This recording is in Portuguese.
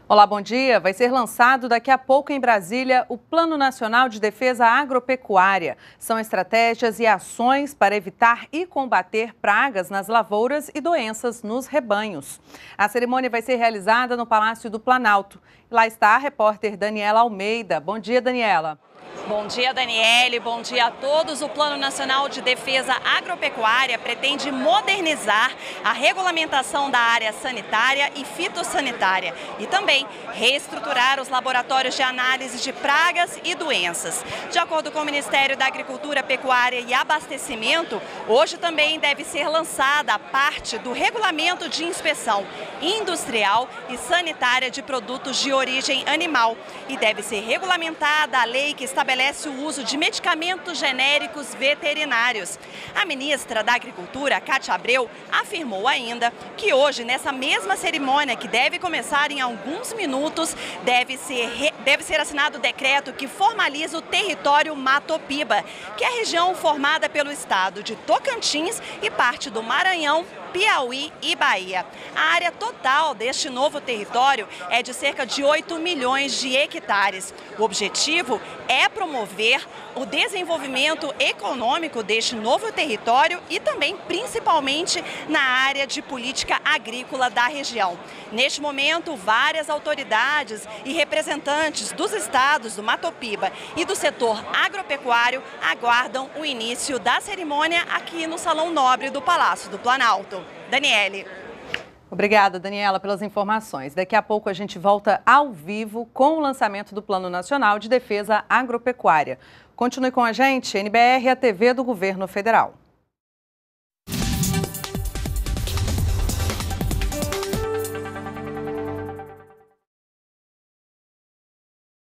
Olá, bom dia. Vai ser lançado daqui a pouco em Brasília o Plano Nacional de Defesa Agropecuária. São estratégias e ações para evitar e combater pragas nas lavouras e doenças nos rebanhos. A cerimônia vai ser realizada no Palácio do Planalto. Lá está a repórter Daniela Almeida. Bom dia, Daniela. Bom dia, Daniele. Bom dia a todos. O Plano Nacional de Defesa Agropecuária pretende modernizar a regulamentação da área sanitária e fitossanitária e também reestruturar os laboratórios de análise de pragas e doenças. De acordo com o Ministério da Agricultura, Pecuária e Abastecimento, hoje também deve ser lançada a parte do regulamento de inspeção industrial e sanitária de produtos de origem animal e deve ser regulamentada a lei que estabelece o uso de medicamentos genéricos veterinários. A ministra da Agricultura, Cátia Abreu, afirmou ainda que hoje, nessa mesma cerimônia, que deve começar em alguns minutos, deve ser assinado o decreto que formaliza o território Matopiba, que é a região formada pelo estado de Tocantins e parte do Maranhão, Piauí e Bahia. A área total deste novo território é de cerca de 8 milhões de hectares. O objetivo é promover o desenvolvimento econômico deste novo território e também, principalmente, na área de política agrícola da região. Neste momento, várias autoridades e representantes dos estados do Matopiba e do setor agropecuário aguardam o início da cerimônia aqui no Salão Nobre do Palácio do Planalto. Daniele. Obrigada, Daniela, pelas informações. Daqui a pouco a gente volta ao vivo com o lançamento do Plano Nacional de Defesa Agropecuária. Continue com a gente, NBR, a TV do Governo Federal.